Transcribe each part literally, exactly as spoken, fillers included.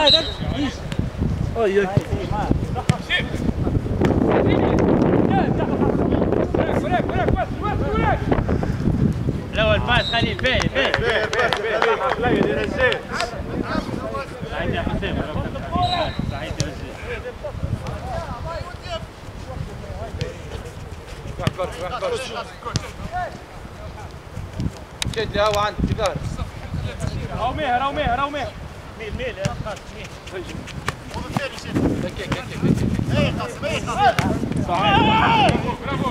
اي الاول باس خليل باهي باهي باهي باهي باهي ينزل سعيد يا حسين سعيد جد لي هو عند جدار راو ماهر راو ماهر راو ماهر ميل ميل يا خالد ميل اي خصم اي خصم برافو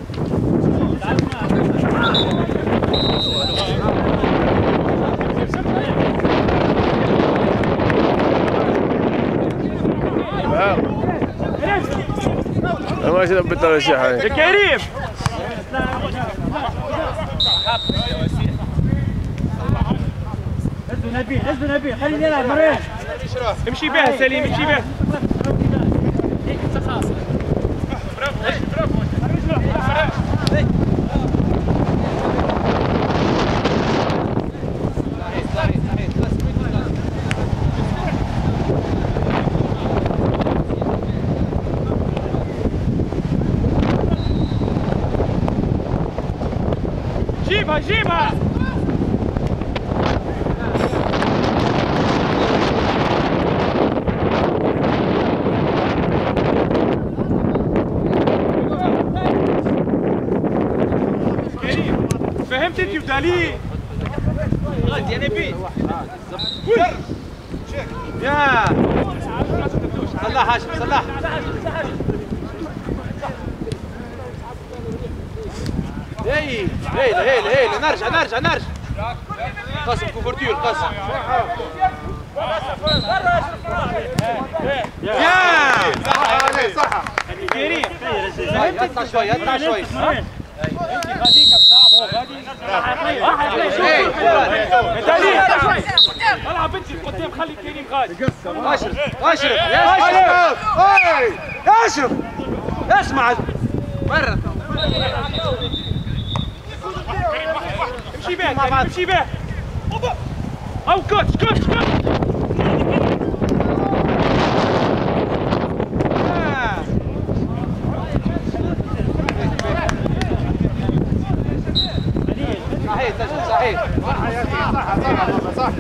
ما شنو بالترشيح يا كريم هزوا نبيل هزوا نبيل خلينا نلعب مريض امشي بها سليم امشي بها برافو برافو جيبها جيبها كريم فهمت انت ودالي غاد يا نبيل يا صلاح هاشم صلاح هي هيلا هيلا هيلا نرجع نرجع نرجع قاسم كوفرتير قاسم يا صح عليه صح كريم اطلع شوي اطلع شوي انت غاديك بصعب هو غادي واحد العب انت قدام خلي كريم غادي اشرف اشرف يا اشرف يا اشرف اسمع مرة امشي بيه مع بعض امشي بيه او كوتش كوتش كوتش صحيح صحيح صح صح صح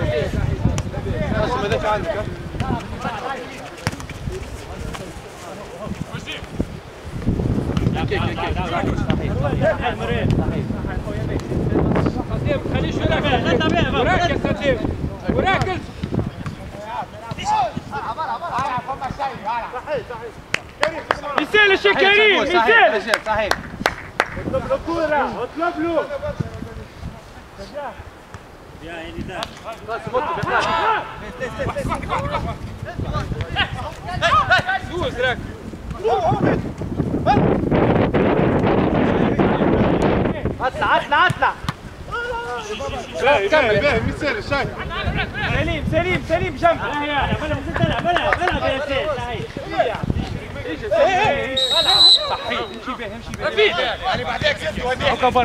بس ما دافع عندك خليه شوي وركز سديم وركز يسال الشيء كريم يسال صحيح اطلب له كوره اطلب له يا عيني ده بس اطلب دوز راك اطلع اطلع اطلع كمل باهي مثال شايف سليم سليم سليم جنب بلا بلا بلا بلا يا سيد صحيح امشي به امشي به يعني بعدين كسبت وديه كبر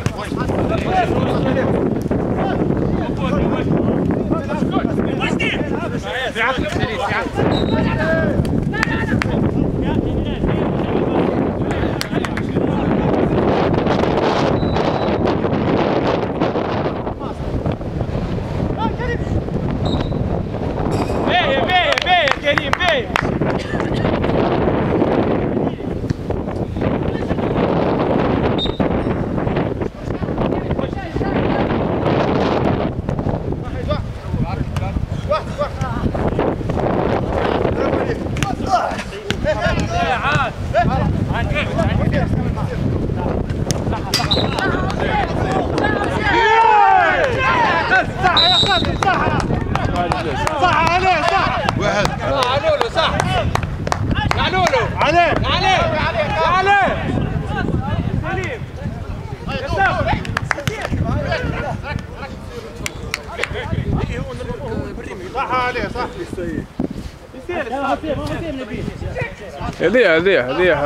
باهي باهي باهي كريم باهي صح عليه صح واحد صح علولو صح علولو عليه عليه عليه سليم صح عليه صح هذيح هذيح هذيح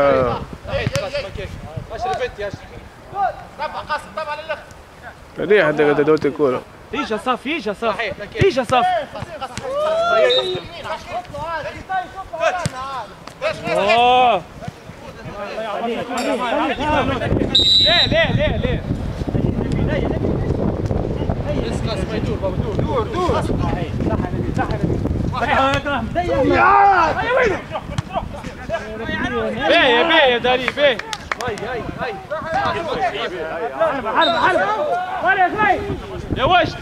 اشرف انت يا اشرف طبع قاسم طبع للاخ هذيح حتى دوت الكورة يجا صف يجا صف يجا صف اوه ليه ليه ليه ليه اسقط ما يدور بابا دور دور دور باهي باهي يا داري باهي هاي هاي هاي حربة حربة حربة ولا يا زلمة يا وجد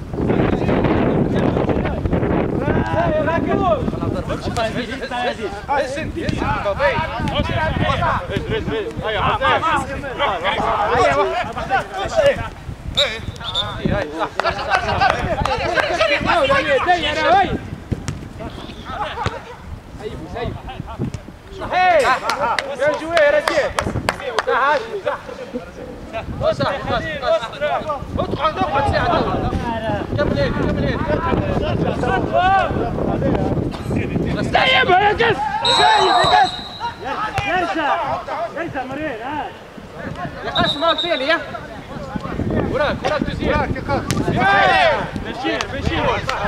صحيح يا جوي يا رجال صح صح ادخل ادخل ساعة كمل هيك كمل هيك سيبها يا قس سيب يا قس يرجع يرجع مريض ها يا قس ما قلت لي يا وراك وراك تزيد وراك يا قس بشير بشير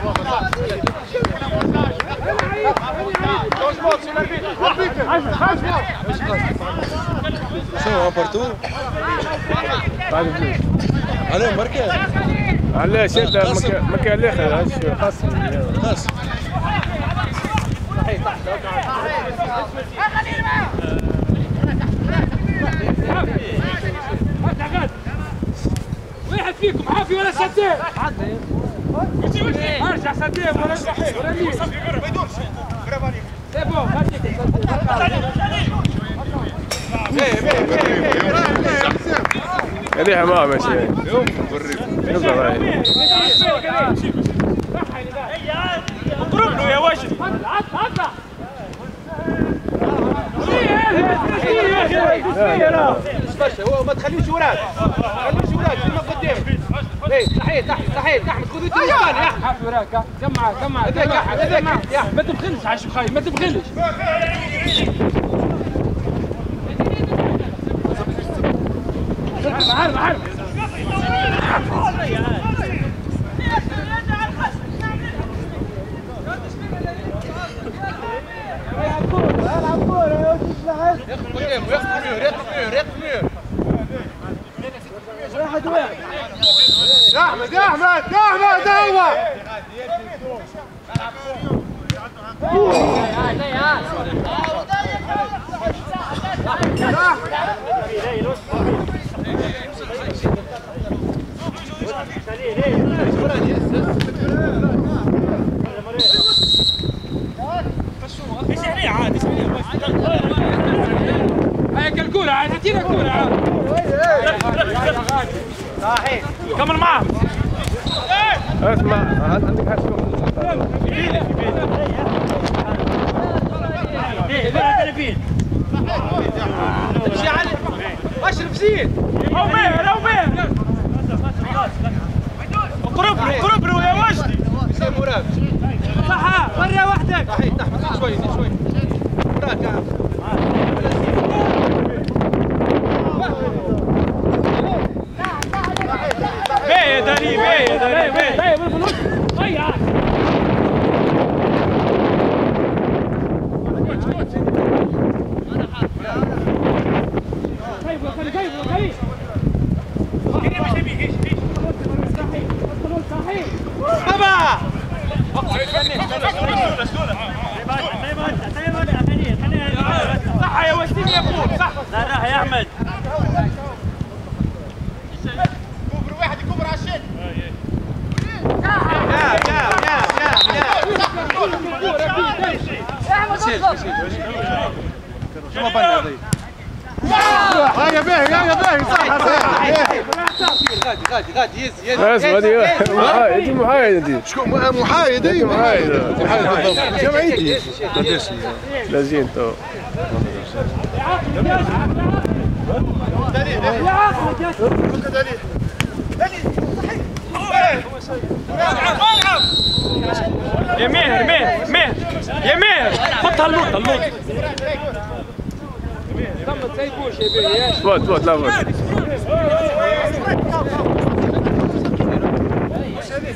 شو بارتو؟ عليه مركز؟ عليه شد مكان الاخر خاص خاص واحد فيكم حافي ولا سدين ارجع سدين ولا ولا ليه ما يدورش سيبو هذه ما ماشي يلا هاي اضرب له يا وجد اطلع هو ما تخليش وراك ما تخليش وراك كلمه قدام ايه صحيح تحت صحيح تحت خذ انت اليابان يا احمد حافي وراك جمع جمع هذاك هذاك يا احمد ما تبخلش على شو خايف ما تبخلش حرب حرب يا احمد يا احمد يا احمد هو هيك الكورة عاد هاتينا الكورة عاد صحيح كمل معهم اسمع عندك حد امشي علي اشرف زين او مين او مين قرب له قرب له يا وجدي زين مراد صح برا وحدك صحيح تحت شوي شوي وراك يا بيه داري بيه داري بيه طيب بالنص ضيع طيب خلي طيب خلي كده مش بيجي ايش ايش صحيح صحيح بابا صح يا وسيم يا ابو صح لا راح يا احمد كبر واحد يكبر على الشيء يا يا يا يا شو ما بنا ضيق ها يا باهي يا باهي صح غادي غادي غادي يس يس بس هذه محايد محايد شكون محايد اي محايد محايد بالضبط جمعيتي قداش لازين تو يا ماهر ماهر ماهر يا ماهر حطها اللوطه اللوطه ما تسيبوش يا بيه فوت فوت لا فوت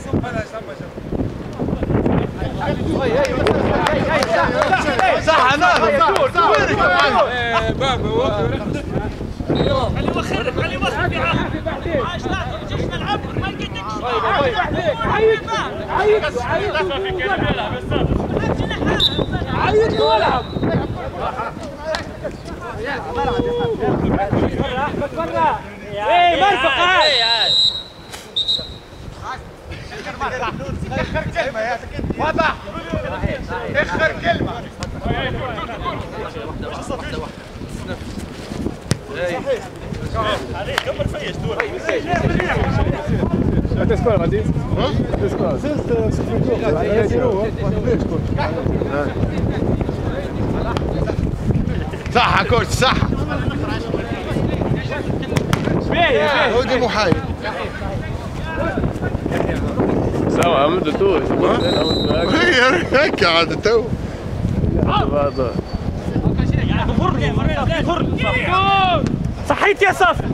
صح انا صح خلي يوخر خلي يوخر عاش لا تجيش نلعب ما يقدكش عيط عيط عيط والعب احمد برا ايه مرفق هاي اخر كلمه يا واضح اخر كلمه عليك كمل فيش دور هتسكر غادي هتسكر صح كوتش صح هودي محايد سوا عملت تو هي هيك عاد تو صحيت يا صافي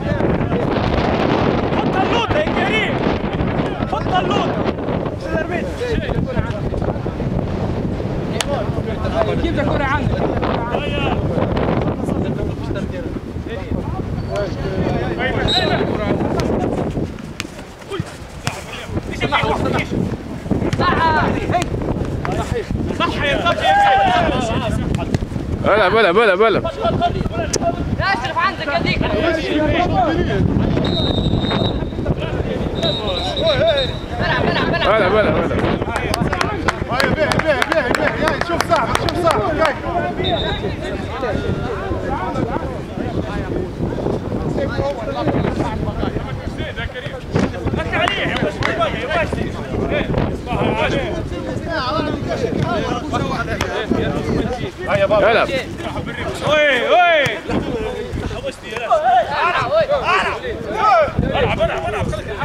حط اللوطه يا كريم حط اللوطه كيف الكره عندك صح يا صافي العب العب العب العب اشرف عندك هذيك العب العب العب هيا بيه بيه بيه بيه يا شوف صاحبك شوف صاحبك جاي العب وي وي حوشتي العب العب العب العب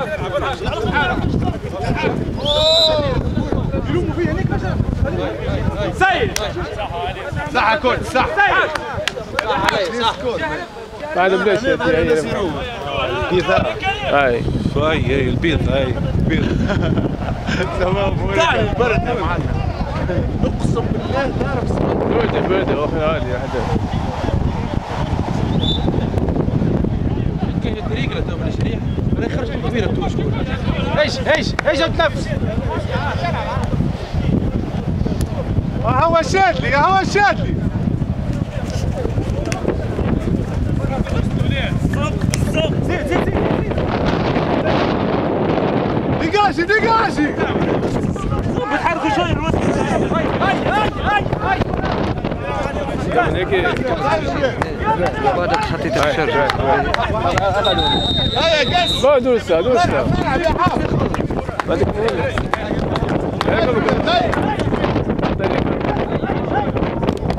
سيد صح كوتش صح صح بعد بلاش بيضاء هاي هاي هاي البيض هاي البيض تمام البرد يا معلم اقسم بالله تعرف برده برده واخي عادي حدا كاين الطريق لا تو من الشريحه انا خرجت كبيره تو شكون ايش ايش ايش تنفس هو الشادلي هو الشادلي دقاشي دقاشي بتحركوا شوي الوسط هاي هاي هاي هاي كمل هيك بعدك حطيت الشرجة هيا قص ما دوسها دوسها العب يا حافظ بعدك